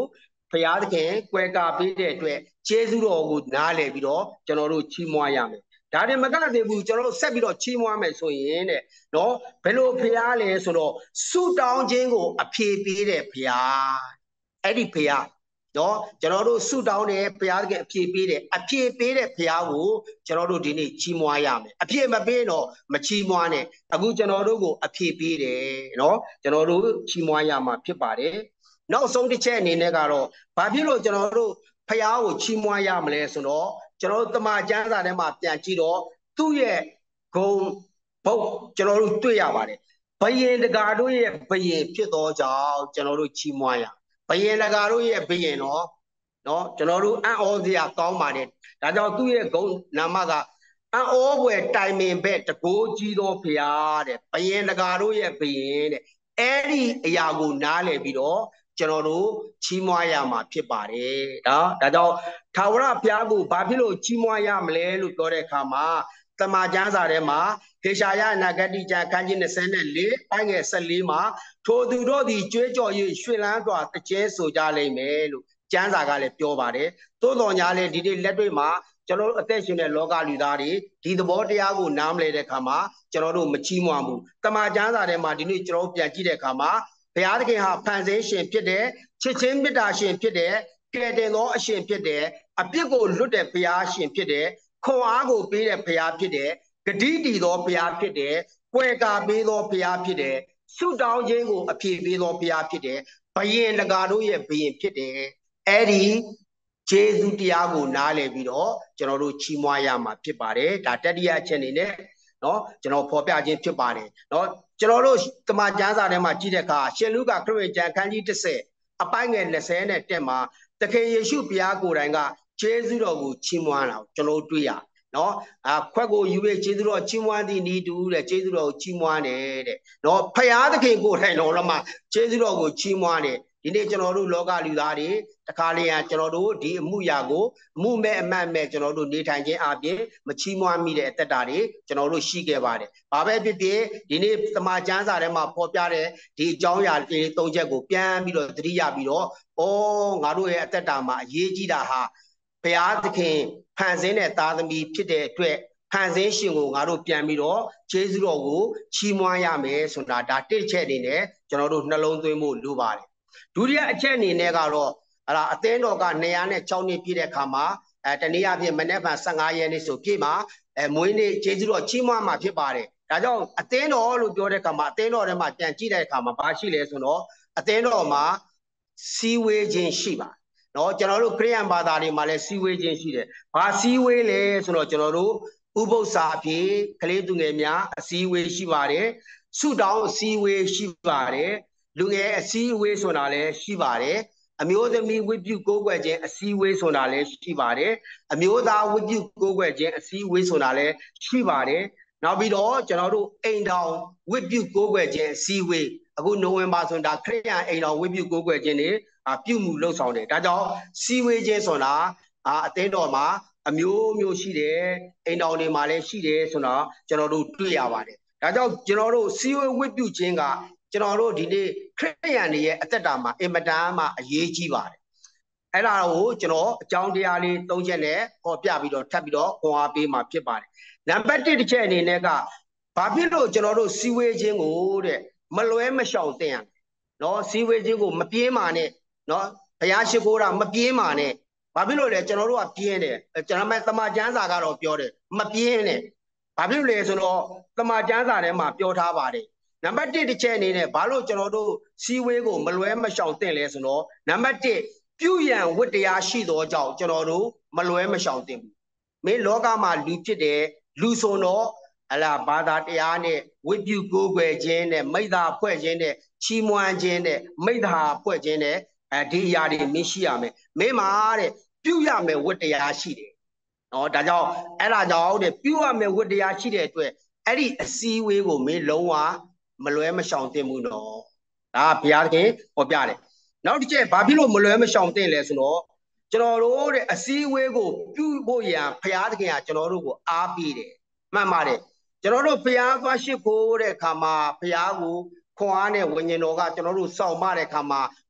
ဖရာသခင်ကွယ်ကာပေးတဲ့အတွက်ကျေးဇူးတော်ကိုနားလည်ပြီးတော့ကျွန်တော်တို့ချီးမွမ်းရမယ်ဒါတွေမကသေးဘူးကျွန်တော်တို့ဆက်ပြီးတော့ချီးမွမ်းမယ်ဆိုရင်တဲ့နော်ဘယ်လိုဖရာလဲဆိုတော့ဆုတောင်းခြင်းကိုအဖြေပေးတဲ့ဖရာအဲ့ဒီဖရာနော်ကျွန်တော်တို့ဆုတောင်းတယ်ဘုရားသခင်အဖြေပေးတယ်အဖြေပေးတဲ့ဘုရားကိုကျွန်တော်တို့ဒီနေ့ချီးမွမ်းရမယ်အဖြေမပေးတော့မချီးမွမ်းနဲ့အခုကျွန်တော်တို့ကိုအဖြေပေးတယ်နော်ကျွန်တော်တို့ချီးမွမ်းရမှာဖြစ်ပါတယ်နောက်ဆုံးတစ်ချက်အနေနဲ့ကတော့ဘာဖြစ်လို့ကျွန်တော်တို့ဘုရားကိုချီးမွမ်းရမလဲဆိုတော့ကျွန်တော်တို့တမန်ကျမ်းစာထဲမှာပြန်ကြည့်တော့သူ့ရဲ့ဂုဏ်ဘုတ်ကျွန်တော်တို့တွေ့ရပါတယ်ဘယင်တကာတို့ရဲ့ဘယင်ဖြစ်သောကြောင့်ကျွန်တော်တို့ချီးမွမ်းရဘယင်တကာတို့ရဲ့ဘယင်တော့နော်ကျွန်တော်တို့အံ့ဩစရာကောင်းပါတယ်ဒါကြောင့်သူ့ရဲ့ဂုဏ်နာမကအံ့ဩဖွယ်တိုင်ပင်ဘက်တကိုးကြီးသောဖရာတဲ့ဘယင်တကာတို့ရဲ့ဘယင်တဲ့အဲ့ဒီအရာကိုနားလည်ပြီးတော့ကျွန်တော်တို့ချီးမွမ်းရမှာဖြစ်ပါတယ်နော်ဒါကြောင့်ထာဝရဘုရားကိုဘာဖြစ်လို့ချီးမွမ်းရမလဲလို့ပြောတဲ့အခါမှာတမန်ကျမ်းစာထဲမှာဟေရှာယနဂတိကျမ်းခန်းကြီး24ပိုင်းငယ်14မှာထိုသူတို့သည်ကြွေးကြော်၍ရွှင်လန်းစွာတကျဲဆိုကြလိမ့်မယ်လို့ကျမ်းစာကလည်းပြောပါတယ်သို့တော်ညာလည်းဒီနေ့လက်တွေ့မှာကျွန်တော်တို့အသက်ရှင်တဲ့လောကလူသားတွေဒီသဘောတရားကိုနားမလည်တဲ့အခါမှာကျွန်တော်တို့မချီးမွမ်းဘူးတမန်ကျမ်းစာထဲမှာဒီနေ့ကျွန်တော်တို့ပြန်ကြည့်တဲ့အခါမှာဘုရားသခင်ဟာဖန်ဆင်းရှင်ဖြစ်တဲ့ချစ်ချင်းမေတ္တာရှင်ဖြစ်တဲ့ကယ်တင်သောအရှင်ဖြစ်တဲ့အပြစ်ကိုလွတ်တဲ့ဘုရားရှင်ဖြစ်တဲ့ခွန်အားကိုပေးတဲ့ဘုရားဖြစ်တဲ့ဂတိတည်သောဘုရားဖြစ်တဲ့ကွယ်ကာပေးသောဘုရားဖြစ်တဲ့ဆုတောင်းခြင်းကိုအပြည့်ပေးသောဘုရားဖြစ်တဲ့ဘယင်တကာတို့ရဲ့ဘယင်ဖြစ်တဲ့အဲ့ဒီဂျေဇုတရားကိုနားလည်ပြီးတော့ကျွန်တော်တို့ချီးမွမ်းရမှာဖြစ်ပါတယ်ဒါတတိယအချက်အနေနဲ့เนาะကျွန်တော်ဖော်ပြခြင်းဖြစ်ပါတယ်เนาะကျွန်တော်တို့တမန်ကျမ်းစာထဲမှာကြည့်တဲ့အခါရှင်လုကာခရစ်ယာန်ကျမ်းခန်းကြီးtenအပိုင်းငယ်20နဲ့တက်မှာသခင်ယေရှုဘုရားကိုယ်တိုင်ကဂျေဇုတော်ကိုချီးမွမ်းတာကျွန်တော်တွေ့ရနော်အခွက်ကိုယူပြီးကျေးဇူးတော်ချီးမွမ်းသည့်ဤတူတဲ့ကျေးဇူးတော်ကိုချီးမွမ်းတယ်တဲ့နော်ဖရာသခင်ကိုယ်တိုင်တော်မှာကျေးဇူးတော်ကိုချီးမွမ်းတယ်ဒီနေ့ကျွန်တော်တို့လောကလူသားတွေတခါလေကျွန်တော်တို့ဒီအမှုရာကိုအမှုမဲ့အမှတ်မဲ့ကျွန်တော်တို့နေထိုင်ခြင်းအပြင်မချီးမွမ်းမိတဲ့အသက်တာတွေကျွန်တော်တို့ရှိခဲ့ပါတယ်။ဘာပဲဖြစ်ဖြစ်ဒီနေ့သမာကျမ်းစာထဲမှာဖော်ပြတဲ့ဒီအကြောင်းအရာတွေသုံးချက်ကိုပြန်ပြီးတော့သတိရပြီးတော့ဩငါတို့ရဲ့အသက်တာမှာအရေးကြီးတာဟာဘုရားသခင်ဖန်ဆင်းတဲ့သားသမီးဖြစ်တဲ့အတွက်ဖန်ဆင်းရှင်ကိုငါတို့ပြန်ပြီးတော့ကျေးဇူးတော်ကိုချီးမွမ်းရမယ်ဆိုတာဒါတစ်ချက်အနေနဲ့ကျွန်တော်တို့နှလုံးသွင်းဖို့လိုပါတယ်ဒုတိယအချက်အနေနဲ့ကတော့အဲ့ဒါအသင်းတော်ကtwo oh sixနှစ်ပြည့်တဲ့အခါမှာအဲတနည်းအားဖြင့်မနေ့ကfifteenရက်နေ့ဆိုပြည့်မှာအဲမွေးနေ့ကျေးဇူးတော်ချီးမွမ်းမှာဖြစ်ပါတယ်ဒါကြောင့်အသင်းတော်လို့ပြောတဲ့အခါမှာအသင်းတော်ထဲမှာပြန်ကြည့်တဲ့အခါမှာဘာရှိလဲဆိုတော့အသင်းတော်မှာစီဝေးခြင်းရှိပါနော်ကျွန်တော်တို့ခရစ်ယာန်ဘာသာတွေမှာလည်းစီဝေးခြင်းရှိတယ်ဘာစီဝေးလဲဆိုတော့ကျွန်တော်တို့ဥပုသ္စာအဖြစ်ကလေးသူငယ်များအစည်းအဝေးရှိပါတယ်ဆုတောင်းအစည်းအဝေးရှိပါတယ်လူငယ်အစည်းအဝေးဆိုတာလည်းရှိပါတယ်အမျိုးသမီးဝိပုကိုးကွယ်ခြင်းအစည်းအဝေးဆိုတာလည်းရှိပါတယ်အမျိုးသားဝိပုကိုးကွယ်ခြင်းအစည်းအဝေးဆိုတာလည်းရှိပါတယ်နောက်ပြီးတော့ကျွန်တော်တို့အိမ်တော်ဝိပုကိုးကွယ်ခြင်းအစည်းအဝေးအခုနိုဝင်ဘာဆိုတာခရစ်ယာန်အိမ်တော်ဝိပုကိုးကွယ်ခြင်းတွေပြုမှုလှုပ်ဆောင်တယ်ဒါကြောင့်စီဝေးခြင်းဆိုတာအသင်းတော်မှာအမျိုးမျိုးရှိတယ်အိမ်တော်တွေမှာလည်းရှိတယ်ဆိုတော့ကျွန်တော်တို့တွေ့ရပါတယ်ဒါကြောင့်ကျွန်တော်တို့စီဝေးဝိပုခြင်းကကျွန်တော်တို့ဒီနေ့ခရစ်ယာန်တွေရဲ့အသက်တာမှာအင်မတန်မှအရေးကြီးပါတယ်အဲ့ဒါကိုကျွန်တော်အကြောင်းတရားလေးသုံးချက်နဲ့ဟောပြပြီးတော့ထပ်ပြီးတော့ခွန်အားပေးမှာဖြစ်ပါတယ်နံပါတ်oneတစ်ချက်အနေနဲ့ကဘာဖြစ်လို့ကျွန်တော်တို့စီဝေးခြင်းကိုတဲ့မလွဲမရှောင်သင့်ရနော်စီဝေးခြင်းကိုမပြေးမာနဲ့နော်ဘုရားရှိခိုးတာမပြေးမာနဲ့ဘာဖြစ်လို့လဲကျွန်တော်တို့ကပြင်းတယ်ကျွန်တော်မဲ့တမန်ကျမ်းစာကတော့ပြောတယ်မပြင်းနဲ့ဘာဖြစ်လို့လဲဆိုတော့တမန်ကျမ်းစာထဲမှာပြောထားပါတယ်နံပါတ်oneတစ်ချက်အနေနဲ့ဘာလို့ကျွန်တော်တို့စီဝေးကိုမလွဲမရှောင်သင့်လဲဆိုတော့နံပါတ်oneပြုရန်ဝတ္တရားရှိသောကြောင့်ကျွန်တော်တို့မလွဲမရှောင်သင့်ဘူးမင်းလောကမှာလူဖြစ်တယ်လူဆိုတော့အလားဘာသာတရားနဲ့ဝိပုကိုးကွယ်ခြင်းနဲ့မိစ္ဆာဖွဲ့ခြင်းနဲ့ချီးမွမ်းခြင်းနဲ့မိစ္ဆာဖွဲ့ခြင်းနဲ့အဲဒီအရာတွေမင်းရှိရမယ်မင်းမှာတဲ့ပြုရမယ်ဝတ္တရားရှိတယ်နော်ဒါကြောင့်အဲ့ဒါကြောင့်တဲ့ပြုရမယ်ဝတ္တရားရှိတဲ့အတွက်အဲ့ဒီအစည်းအဝေးကိုမင်းလုံးဝမလွဲမရှောင်သင့်ဘူးနော်ဒါဘုရားသခင်ဟောပြတယ်နောက်တစ်ချက်ဘာဖြစ်လို့မလွဲမရှောင်သင့်လဲဆိုတော့ကျွန်တော်တို့တဲ့အစည်းအဝေးကိုပြုဖို့ရန်ဘုရားသခင်ကကျွန်တော်တို့ကိုအားပေးတယ်မှန်ပါတယ်ကျွန်တော်တို့ဘုရားသွားရှိခိုးတဲ့အခါမှာဘုရားကိုခွန်အားနဲ့ဝိညာဉ်တော်ကကျွန်တော်တို့စောင့်မတဲ့အခါမှာ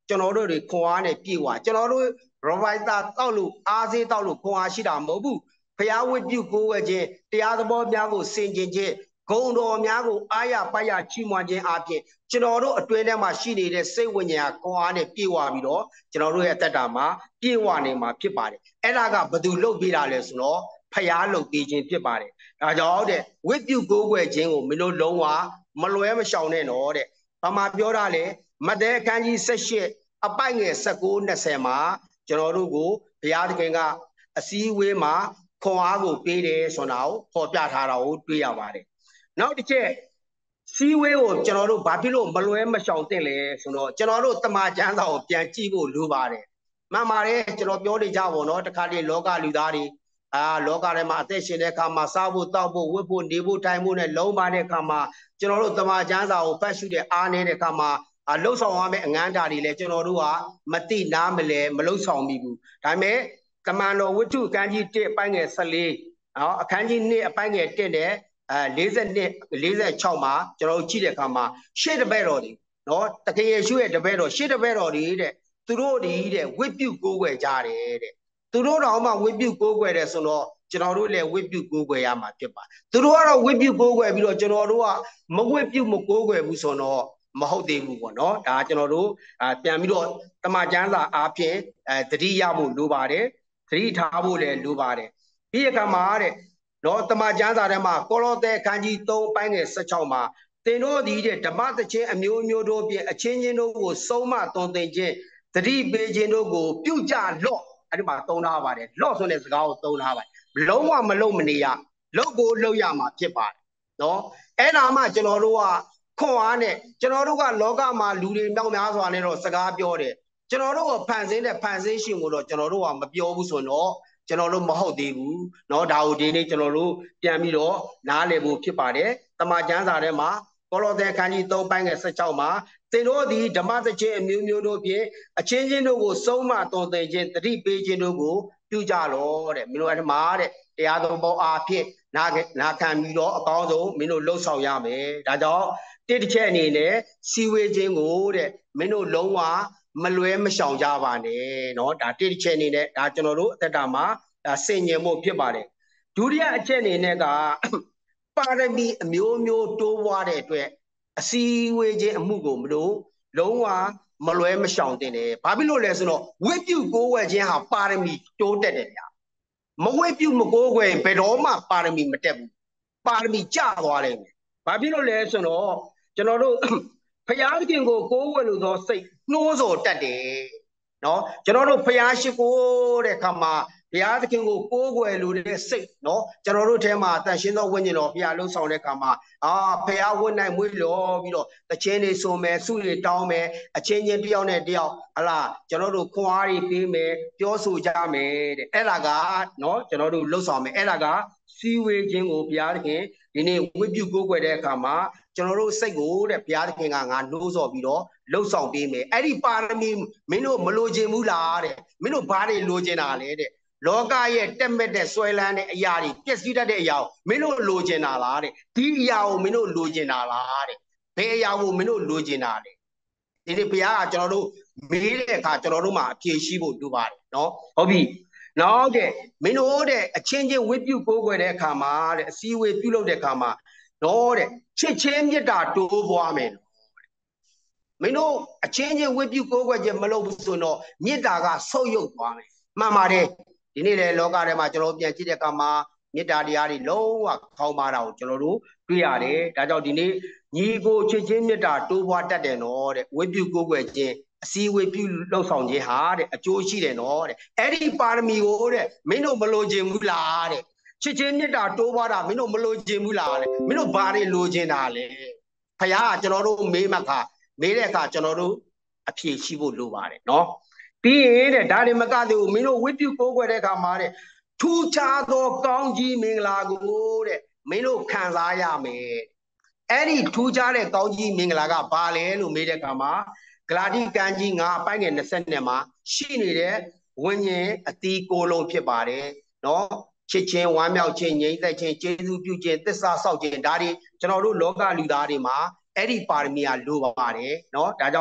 ကျွန်တော်တို့တွေခွန်အားနဲ့ပြေဝကျွန်တော်တို့ရဝိုက်တာတောက်လို့အားစေးတောက်လို့ခွန်အားရှိတာမဟုတ်ဘူးဖျားဝတ်ပြုကိုးဝဲခြင်းတရားသဘောများကိုဆင်ခြင်ခြင်းဂုဏ်တော်များကိုအားရပါရချီးမွမ်းခြင်းအပြင်ကျွန်တော်တို့အတွင်းထဲမှာရှိနေတဲ့စိတ်ဝိညာဉ်ခွန်အားနဲ့ပြေဝပြီးတော့ကျွန်တော်တို့ရဲ့အသက်တာမှာပြေဝနေမှာဖြစ်ပါတယ်အဲ့ဒါကဘယ်သူလုပ်ပေးတာလဲဆိုတော့ဖျားလုပ်ပေးခြင်းဖြစ်ပါတယ်ဒါကြောင့်တဲ့ဝတ်ပြုကိုးကွယ်ခြင်းကိုမင်းတို့လုံးဝမလွဲမရှောင်နဲ့တော့တဲ့ဘာမှပြောတာလဲမဿဲအခန်းကြီး၁၈အပိုက်ငယ်၁၉ ၂၀မှာကျွန်တော်တို့ကိုဘုရားသခင်ကအစည်းအဝေးမှာခွန်အားကိုပေးတယ်ဆိုတာကိုဖော်ပြထားတာကိုတွေ့ရပါတယ်နောက်တစ်ချက်စီဝေးကိုကျွန်တော်တို့ဘာဖြစ်လို့မလွဲမရှောင်သင့်လဲဆိုတော့ကျွန်တော်တို့တမန်ကျမ်းစာကိုပြန်ကြည့်ဖို့လိုပါတယ်မှန်ပါတယ်ကျွန်တော်ပြောနေကြပါတော့တခါတည်းလောကလူသားတွေအာလောကထဲမှာအသက်ရှင်တဲ့အခါမှာစားဖို့တောက်ဖို့ဝတ်ဖို့နေဖို့ထိုင်ဖို့နဲ့လုံးပါတဲ့အခါမှာကျွန်တော်တို့တမန်ကျမ်းစာကိုဖတ်ရှုတဲ့အားနေတဲ့အခါမှာအလှုပ်ဆောင်ရမယ့်အငန်းဓာတ်တွေလည်းကျွန်တော်တို့ကမတိနားမလဲမလှုပ်ဆောင်မိဘူးဒါပေမဲ့ကမန်တော်ဝတ္ထုအခန်းကြီး၁အပိုင်းငယ်၁၄နော်အခန်းကြီး၂အပိုင်းငယ်၁နဲ့အဲ၄၂ ၄၆မှာကျွန်တော်တို့ကြည့်တဲ့အခါမှာရှေ့တပည့်တော်တွေနော်တကယ်ယေရှုရဲ့တပည့်တော်ရှေ့တပည့်တော်တွေတဲ့သူတို့ဒီတဲ့ဝတ်ပြုကိုးကွယ်ကြတယ်တဲ့သူတို့တော်မှဝတ်ပြုကိုးကွယ်တယ်ဆိုတော့ကျွန်တော်တို့လည်းဝတ်ပြုကိုးကွယ်ရမှာဖြစ်ပါသူတို့ကတော့ဝတ်ပြုကိုးကွယ်ပြီးတော့ကျွန်တော်တို့ကမဝတ်ပြုမကိုးကွယ်ဘူးဆိုတော့မဟုတ်သေးဘူးပေါ့နော်ဒါကျွန်တော်တို့ပြန်ပြီးတော့တမန်ကျမ်းစာအားဖြင့်အဲသတိရဖို့လိုပါတယ်သတိထားဖို့လည်းလိုပါတယ်ဒီအခါမှာတဲ့နော်တမန်ကျမ်းစာထဲမှာကောလောသဲအခန်းကြီး၃အပိုင်းငယ်၁၆မှာသင်တို့သည်တဲ့ဓမ္မသချင်းအမျိုးမျိုးတို့ဖြင့်အချင်းချင်းတို့ကိုဆုံးမသွန်သင်ခြင်းသတိပေးခြင်းတို့ကိုပြုကြလော့အဲ့ဒီမှာသုံးထားပါတယ်လော့ဆိုတဲ့စကားကိုသုံးထားပါတယ်လုံးဝမလုံးမနေရလုပ်ကိုလုပ်ရမှာဖြစ်ပါတယ်နော်အဲ့ဒါမှကျွန်တော်တို့ကခွန်အားနဲ့ကျွန်တော်တို့ကလောကမှာလူတွေမြောက်များစွာနဲ့တော့စကားပြောတယ်ကျွန်တော်တို့ကဖန်ဆင်းတဲ့ဖန်ဆင်းရှင်ကိုတော့ကျွန်တော်တို့ကမပြောဘူးဆိုတော့ကျွန်တော်တို့မဟုတ်သေးဘူးเนาะဒါကိုဒီနေ့ကျွန်တော်တို့ပြန်ပြီးတော့နားလည်ဖို့ဖြစ်ပါတယ်တမန်ကျမ်းစာထဲမှာကောလောသဲအခန်းကြီး၃ပိုင်းငယ်၁၆မှာသင်တို့သည်ဓမ္မသချင်းအမျိုးမျိုးတို့ဖြင့်အချင်းချင်းတို့ကိုဆုံးမသွန်သင်ခြင်းတတိပေးခြင်းတို့ကိုပြုကြလောတဲ့မင်းတို့အထမတဲ့တရားတော်ပေါ်အားဖြင့်နာနာခံပြီးတော့အကောင်းဆုံးမင်းတို့လှုပ်ဆောင်ရမယ်ဒါကြောင့်တိတစ်ချက်အနေနဲ့စီဝေးခြင်းကိုတဲ့မင်းတို့လုံးဝမလွဲမရှောင်ကြပါနဲ့เนาะဒါတိတစ်ချက်အနေနဲ့ဒါကျွန်တော်တို့အသက်တာမှာဒါစင်ញင်မှုဖြစ်ပါတယ်ဒုတိယအချက်အနေနဲ့ကပါရမီအမျိုးမျိုးတိုးပွားတဲ့အတွက်အစည်းဝေးခြင်းအမှုကိုမလို့လုံးဝမလွဲမရှောင်တင်တယ်ဘာဖြစ်လို့လဲဆိုတော့ဝိပြုကိုးဝဲခြင်းဟာပါရမီတိုးတက်တယ်ဗျာမဝိပြုမကိုးကွယ်ဘယ်တော့မှပါရမီမတက်ဘူးပါရမီကျသွားတယ်ဘာဖြစ်လို့လဲဆိုတော့ကျွန်တော်တို့ဖျားသခင်ကိုကိုးကွယ်လို့သောစိတ်နှိုးဆော်တတ်တယ်နော်ကျွန်တော်တို့ဖျားရှိခိုးတဲ့ခါမှာဘုရားသခင်ကိုကိုးကွယ်လို့တဲ့စိတ်နော်ကျွန်တော်တို့ထဲမှာတန်ရှင်းသောဝိညာဉ်တော်ဘုရားလှုပ်ဆောင်တဲ့ခါမှာအာဘုရားဝတ်နိုင်မွေးလောပြီးတော့တခြင်းတွေဆိုမယ်ဆုတွေတောင်းမယ်အချင်းချင်းတယောက်နဲ့တယောက်ဟလာကျွန်တော်တို့ခွန်အားတွေပေးမယ်ပြောဆိုကြမယ်တဲ့အဲ့ဒါကနော်ကျွန်တော်တို့လှုပ်ဆောင်မယ်အဲ့ဒါကစီဝေးခြင်းကိုဘုရားသခင်ဒီနေ့ဝတ်ပြုကိုးကွယ်တဲ့အခါမှာကျွန်တော်တို့စိတ်ကိုတဲ့ဘုရားသခင်ကငါနှိုးဆော်ပြီးတော့လှုပ်ဆောင်ပေးမယ်အဲ့ဒီပါရမီမင်းတို့မလိုချင်ဘူးလားတဲ့မင်းတို့ဘာတွေလိုချင်တာလဲတဲ့လောကရဲ့တက်မဲ့တဲ့ဆွဲလန်းတဲ့အရာတွေပျက်စီးတတ်တဲ့အရာကိုမင်းတို့လိုချင်တာလားတဲ့ဒီအရာကိုမင်းတို့လိုချင်တာလားတဲ့ဘယ်အရာကိုမင်းတို့လိုချင်တာလဲဒီနေ့ဘုရားကကျွန်တော်တို့မေးတဲ့အခါကျွန်တော်တို့မှာအဖြေရှိဖို့လိုပါတယ်နော်ဟုတ်ပြီနောက်တဲ့မင်းတို့တဲ့အချင်းချင်းဝိပုကိုးကွယ်တဲ့အခါမှာတဲ့အစည်းအဝေးပြုလုပ်တဲ့အခါမှာတော့တဲ့ချစ်ချင်းမေတ္တာတိုးပွားမယ်မင်းတို့အချင်းချင်းဝိပုကိုးကွယ်ခြင်းမလုပ်ဘူးဆိုတော့မေတ္တာကဆုတ်ယုတ်သွားမယ်မှန်ပါတယ်ဒီနေ့လေလောကထဲမှာကျွန်တော်ပြန်ကြည့်တဲ့အခါမှာမေတ္တာတရားတွေလုံးဝခေါင်းပါတာကိုကျွန်တော်တို့တွေ့ရတယ်ဒါကြောင့်ဒီနေ့ညီကိုချစ်ချင်းမေတ္တာတိုးပွားတတ်တယ်နော်တဲ့ဝိပုကိုးကွယ်ခြင်းအစည်းအဝေးပြုလှုပ်ဆောင်ခြင်းဟာတဲ့အကျိုးရှိတယ်နော်တဲ့အဲ့ဒီပါရမီကိုတဲ့မင်းတို့မလိုချင်ဘူးလားတဲ့ချစ်ချင်းမေတ္တာတိုးပွားတာမင်းတို့မလိုချင်ဘူးလားတဲ့မင်းတို့ဘာတွေလိုချင်တာလဲဖခင်ကကျွန်တော်တို့မေးမှခါမေးတဲ့အခါကျွန်တော်တို့အဖြေရှိဖို့လိုပါတယ်နော်ပြီးရင်တဲ့ဒါတွေမကသေးဘူးမင်းတို့ဝိပုကိုးကွယ်တဲ့အခါမှာတဲ့ထူးခြားသောကောင်းကြီးမင်္ဂလာကိုတဲ့မင်းတို့ခံစားရမယ်အဲ့ဒီထူးခြားတဲ့ကောင်းကြီးမင်္ဂလာကဘာလဲလို့မေးတဲ့အခါမှာဂလာတိကံကြီး၅အပိုင်းငယ်၂၀နဲ့မှာရှိနေတဲ့ဝိညာဉ်အတီးကိုလုံးဖြစ်ပါတယ်နော်ချစ်ချင်းဝမ်းမြောက်ခြင်းငြိမ်သက်ခြင်းကျေးဇူးပြုခြင်းသစ္စာစောင့်ခြင်းဒါတွေကျွန်တော်တို့လောကလူသားတွေမှာအဲ့ဒီပါရမီကလိုပါတယ်နော်ဒါကြောင့်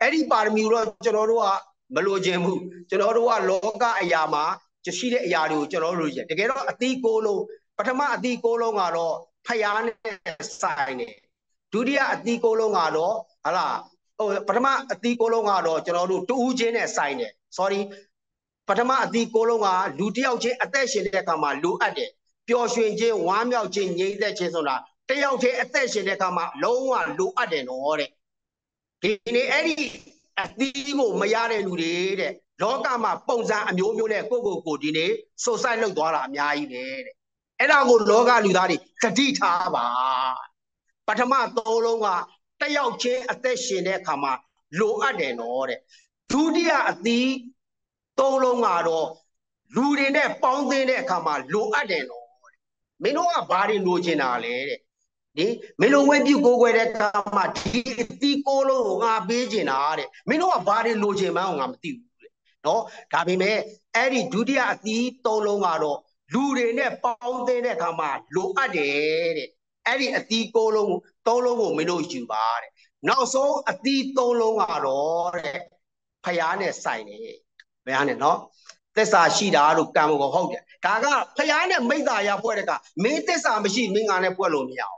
Any paramuro, General Malojemu, General Loga Ayama, Jashida Yadu, General Ruja. Together a Ticolo, Patama Ticolo, Payane sign. Dudia a Ticolo, Allah. Oh, Patama a Ticolo, General two Jane sign. Sorry. Patama di kolonga lutia che attention de kama lu ade pyo shwin che wan myaw che ngei that che so la tayaw che attention de kama long wa lu ade no de di ni edi ati ko ma ya de lu de de loka ma pong san a myo myo de ko ko ko di ni suicide lok twa la a mya ji de de ai da ko loka lu da ni thati tha ba Patama three long wa tayaw che attention de kama lu ade no de dutia ati Tông long ngà đó, lù đến đây, bóng đến đây, cả mà lù ở đây nó, mình nói bà đi lù trên nào đấy, đi, mình nói với people quay đây cả mà đi đi cô long ngà bê trên nào đấy, mình nói bà đi lù trên mà ngà mà tiêu, đó, cả vì mẹ, ấy đi chú đi à đi tông long ngà đó, lù đến đây, bóng đến đây, cả mà lù ở đây, ấy đi à đi cô long, tông long của mình nói chịu bà đấy, nào số à đi tông long ngà đó đấy, phải ăn này sai này. Vậy anh nó tết sa xí đã được cam của họ đấy, cả cái phải anh này mấy đại gia phải đấy cả, mấy tết sa mới xí mấy anh này phải luôn nhau,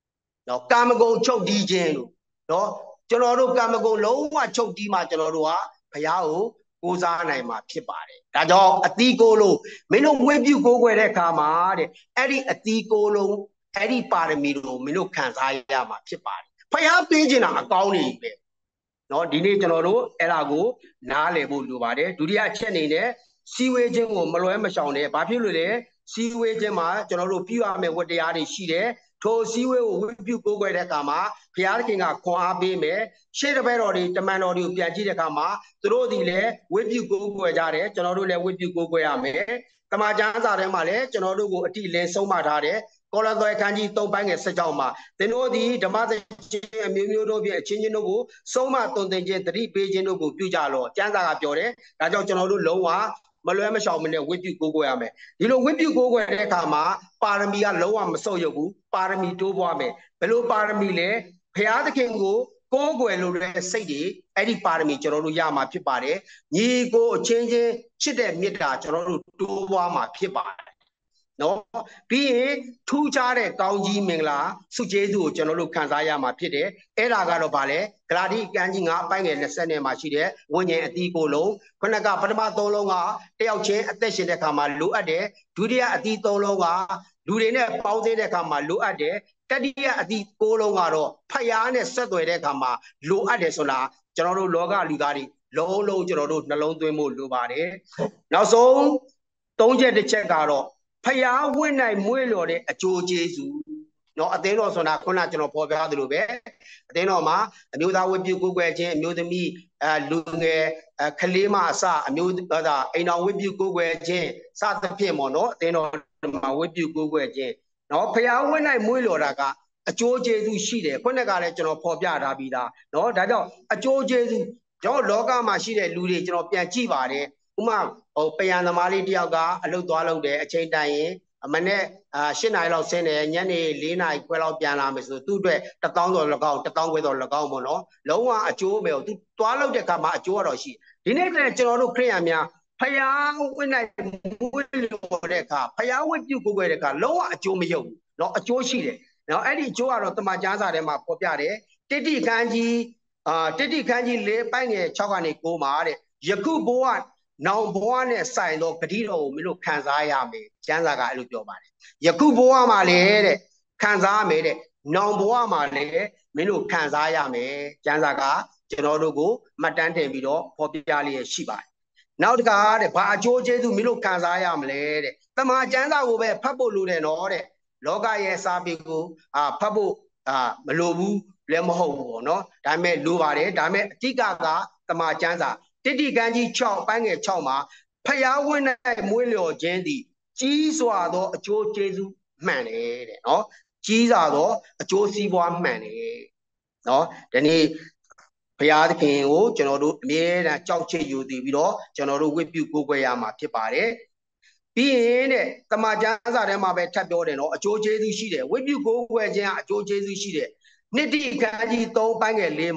nó cam của châu đi trên luôn, đó cho nó được cam của lâu mà châu đi mà cho nó được à, phải ao cố gia này màဖြစ်ပါတယ်ဒါကြောင့်အတီးကိုလုံးမင်းတို့ဝေပြုကိုကိုွယ်တဲ့အခါမှာတဲ့အဲ့ဒီအတီးကိုလုံးအဲ့ဒီပါရမီတို့မင်းတို့ခံစားရမှာဖြစ်ပါတယ်ဖျားပေးခြင်းတာအကောင်းနေပဲနော်ဒီနေ့ကျွန်တော်တို့အဲ့ဒါကိုနားလည်ဖို့လိုပါတယ်ဒုတိယအချက်အနေနဲ့စီဝေးခြင်းကိုမလွဲမရှောင်နဲ့ဘာဖြစ်လို့လဲစီဝေးခြင်းမှာကျွန်တော်တို့ပြုရမယ့်ဝတ္တရားတွေရှိတယ်ထိုစီဝေးကိုဝိပြုကိုးကွယ်တဲ့အခါမှာဘုရားသခင်ကခွန်အားပေးမယ်ရှေ့တစ်ပတ်တော်တွေတမန်တော်တွေကိုပြန်ကြည့်တဲ့အခါမှာသူတို့ဒီလည်းဝိပြုကိုးကွယ်ကြတယ်ကျွန်တော်တို့လည်းဝိပြုကိုးကွယ်ရမယ်တမန်ကျမ်းစာထဲမှာလည်းကျွန်တော်တို့ကိုအတိအလင်းဆုံးမထားတယ်ကောလောသဲခန်းကြီး၃ပိုင်းငယ်၁၆မှာသင်တို့သည်ဓမ္မသခြင်းအမျိုးမျိုးတို့ဖြင့်အချင်းချင်းတို့ကိုဆုံးမတုံသင်ခြင်းတတိပေးခြင်းတို့ကိုပြုကြလောကျမ်းစာကပြောတယ်ဒါကြောင့်ကျွန်တော်တို့လုံးဝမလွဲမရှောင်မနဲ့ဝိပြုကိုးကွယ်ရမယ်ဒီလိုဝိပြုကိုးကွယ်တဲ့အခါမှာပါရမီကလုံးဝမဆုတ်ယုတ်ဘူးပါရမီတိုးပွားမယ်ဘယ်လိုပါရမီလဲဘုရားသခင်ကိုကိုးကွယ်လို့တဲ့စိတ်တွေအဲ့ဒီပါရမီကျွန်တော်တို့ရမှာဖြစ်ပါတယ်ညီကိုအချင်းချင်းချစ်တဲ့မေတ္တာကျွန်တော်တို့တိုးပွားမှာဖြစ်ပါတယ်နော်ပြီးရင်ထူးခြားတဲ့ကောင်းကြီးမင်္ဂလာဆုကျေးဇူးကိုကျွန်တော်တို့ခံစားရမှာဖြစ်တယ်အဲ့ဒါကတော့ဗာလဲဂလာတိကံကြီး၅အပိုင်းငယ်၂၀နဲ့မှာရှိတဲ့ဝိညာဉ်အတီးကိုလုံးခုနကပထမသုံးလုံးကတယောက်ချင်းအသက်ရှင်တဲ့အခါမှာလိုအပ်တယ်ဒုတိယအတီးသုံးလုံးကလူတွေနဲ့ပေါင်းသင်းတဲ့အခါမှာလိုအပ်တယ်တတိယအတီးကိုလုံးကတော့ဖယားနဲ့ဆက်သွယ်တဲ့အခါမှာလိုအပ်တယ်ဆိုတာကျွန်တော်တို့လောကလူသားတွေလုံးလုံးကျွန်တော်တို့နှလုံးသွင်းဖို့လိုပါတယ်နောက်ဆုံးသုံးချက်တစ်ချက်ကတော့ဖယားဝင့်နိုင်မွေးလျော်တဲ့အကျိုးကျေးဇူးနော်အသင်းတော်ဆိုတာခုနကျွန်တော်ဖော်ပြသလိုပဲအသင်းတော်မှာအမျိုးသားဝတ်ပြုကိုးကွယ်ခြင်းအမျိုးသမီးအဲလူငယ်ခလေးမအစအမျိုးသားအိမ်တော်ဝတ်ပြုကိုးကွယ်ခြင်းစသဖြင့်ပေါ့နော်အသင်းတော်မှာဝတ်ပြုကိုးကွယ်ခြင်းနော်ဖယားဝင့်နိုင်မွေးလျော်တာကအကျိုးကျေးဇူးရှိတယ်ခုနကလည်းကျွန်တော်ဖော်ပြထားပြီးသားနော်ဒါကြောင့်အကျိုးကျေးဇူးကျွန်တော်လောကမှာရှိတဲ့လူတွေကျွန်တော်ပြန်ကြည့်ပါတယ်ဥမာဟိုပယံသမားလေးတယောက်ကအလုပ်သွားလုပ်တယ်အချိန်တိုင်ရင်အမနဲ့အာ၈နာရီလောက်ဆင်းတယ်ညနေ၄နာရီခွဲလောက်ပြန်လာမယ်ဆိုသူ့အတွက်တစ်သောင်းတော်၎င်းတစ်သောင်းခွဲတော်၎င်းပေါ့နော်လုံးဝအကျိုးပဲသူသွားလုပ်တဲ့အခါမှာအကျိုးကတော့ရှိဒီနေ့တည်းကျွန်တော်တို့ခရိယာများဖယားဝိနိုင်ဝိလို့တဲ့အခါဖယားဝိပြုကိုယ်ွယ်တဲ့အခါလုံးဝအကျိုးမယုံဘူးเนาะအကျိုးရှိတယ်เนาะအဲ့ဒီအကျိုးကတော့တမန်ကျမ်းစာထဲမှာဖော်ပြတယ်တိတိခန်းကြီးအာတိတိခန်းကြီး၄ပိုင်းငယ်၆ကနေ၉မှာတဲ့ယခုဘဝနောင်ဘဝနဲ့ဆိုင်တော့ဂတိတော်ကိုမင်းတို့ခံစားရမယ်ကျမ်းစာကအဲ့လိုပြောပါတယ်ယခုဘဝမှာလေတဲ့ခံစားရမယ်တဲ့နောင်ဘဝမှာလည်းမင်းတို့ခံစားရမယ်ကျမ်းစာကကျွန်တော်တို့ကိုမှတ်တမ်းတင်ပြီးတော့ဖော်ပြလျက်ရှိပါတယ်နောက်တစ်ခါတဲ့ဘာအကျိုးကျေးဇူးမင်းတို့ခံစားရမလဲတဲ့တမန်ကျမ်းစာကိုပဲဖတ်ဖို့လိုတယ်နော်တဲ့လောကရဲ့စာပေကိုအာဖတ်ဖို့အာမလိုဘူးလည်းမဟုတ်ဘူးပေါ့နော်ဒါပေမဲ့လိုပါတယ်ဒါပေမဲ့အဓိကကတမန်ကျမ်းစာတိတိကံကြီး၆ပိုင်းငယ်၆မှာဖယားဝင့်၌မွေးလျော်ခြင်းသည်ကြီးစွာသောအကျိုးကျေးဇူးမှန်တယ်တဲ့နော်ကြီးစွာသောအကျိုးစီးပွားမှန်တယ်နော်ဒီနေ့ဘုရားသခင်ကိုကျွန်တော်တို့အမြဲတမ်းကြောက်ချစ်ယူတည်ပြီးတော့ကျွန်တော်တို့ဝတ်ပြုကိုးကွယ်ရမှာဖြစ်ပါတယ်ပြီးရင်တဲ့တမန်ကျမ်းစာထဲမှာပဲထပ်ပြောတယ်နော်အကျိုးကျေးဇူးရှိတယ်ဝတ်ပြုကိုးကွယ်ခြင်းကအကျိုးကျေးဇူးရှိတယ်နှစ်တိကံကြီး၃ပိုင်းငယ်၄မှာ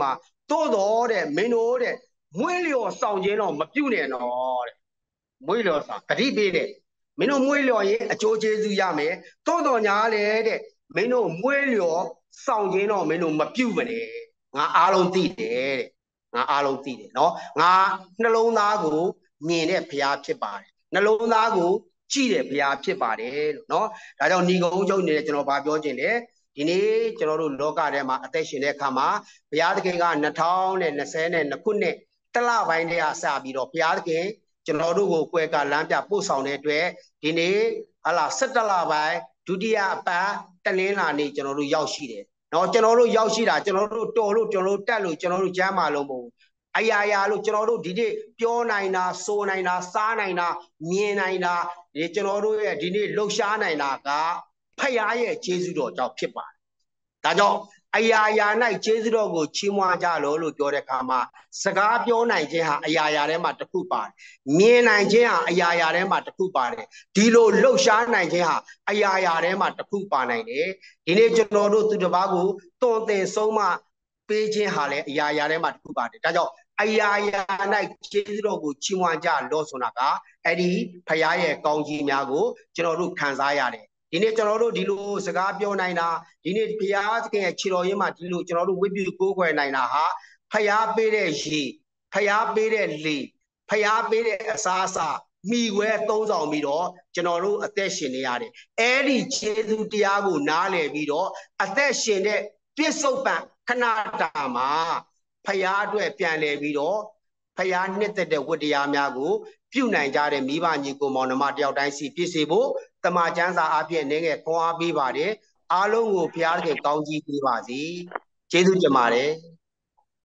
多多的没多的，每了上街了没丢呢喏的，每了上，这里边的，没弄每了也交接就也没，多多伢来的，没弄每了上街了没弄没丢的，我阿龙地的，我阿龙地的，喏，我那龙那个面的皮亚皮巴的，那龙那个鸡的皮亚皮巴的，喏，大家你个欧洲呢，就那把标准的。ဒီနေ့ကျွန်တော်တို့လောကထဲမှာအသက်ရှင်တဲ့အခါမှာဘုရားသခင်ကနှစ်ထောင်နှစ်ဆယ်နှစ်ခုနှစ်တလပိုင်းတည်းကစပြီးတော့ဘုရားသခင်ကျွန်တော်တို့ကိုကွယ်ကလမ်းပြပို့ဆောင်တဲ့အတွက်ဒီနေ့ဟာလာဆယ်တလပိုင်းဒုတိယအပတ်တလင်းလာနေ့ကျွန်တော်တို့ရောက်ရှိတယ်။နော်ကျွန်တော်တို့ရောက်ရှိတာကျွန်တော်တို့တော်လို့ကျွန်တော်တို့တက်လို့ကျွန်တော်တို့ကျမ်းမာလို့မဟုတ်ဘူး။အရာရာလို့ကျွန်တော်တို့ဒီနေ့ပြောနိုင်တာဆိုနိုင်တာစားနိုင်တာမြင်နိုင်တာဒီကျွန်တော်တို့ရဲ့ဒီနေ့လှုပ်ရှားနိုင်တာကဖခင်ရဲ့ကျေးဇူးတော်ကြောင့်ဖြစ်ပါတယ်။ဒါကြောင့်အရာရာ၌ကျေးဇူးတော်ကိုချီးမွမ်းကြလို့လို့ပြောတဲ့အခါမှာစကားပြောနိုင်ခြင်းဟာအရာရာထဲမှာတစ်ခုပါတယ်။မြင်နိုင်ခြင်းဟာအရာရာထဲမှာတစ်ခုပါတယ်။ဒီလိုလှုပ်ရှားနိုင်ခြင်းဟာအရာရာထဲမှာတစ်ခုပါနိုင်တယ်။ဒီနေ့ကျွန်တော်တို့သူတစ်ပါးကိုတွန်တင်ဆုံးမပေးခြင်းဟာလည်းအရာရာထဲမှာတစ်ခုပါတယ်။ဒါကြောင့်အရာရာ၌ကျေးဇူးတော်ကိုချီးမွမ်းကြလို့ဆိုတာကအဲ့ဒီဖခင်ရဲ့ကောင်းကြီးများကိုကျွန်တော်တို့ခံစားရတယ်ဒီနေ့ကျွန်တော်တို့ဒီလိုစကားပြောနိုင်တာဒီနေ့ဘုရားသခင်ရဲ့ခြေတော်ရင်းမှာဒီလိုကျွန်တော်တို့ဝိပုကိုးကွယ်နိုင်တာဟာဖျားပေးတဲ့ရေဖျားပေးတဲ့လေဖျားပေးတဲ့အစားအစာမိဝဲသုံးဆောင်ပြီးတော့ကျွန်တော်တို့အသက်ရှင်နေရတယ်အဲ့ဒီခြေသူတရားကိုနားလည်ပြီးတော့အသက်ရှင်တဲ့ပြစ္ဆုတ်ပံခဏတာမှာဖျားအတွက်ပြန်လည်ပြီးတော့ဖျားနှစ်သက်တဲ့ဝတ္တရားများကိုပြုနိုင်ကြတဲ့မိဘညီကိုမောင်နှမတယောက်တိုင်းစီပြည့်စေဖို့တမန်ကျမ်းစာအဖြစ်နေငယ်ခွန်အားပေးပါတယ်အားလုံးကိုဘုရားသခင်ကောင်းကြီးပေးပါစေကျေးဇူးတင်ပါတယ်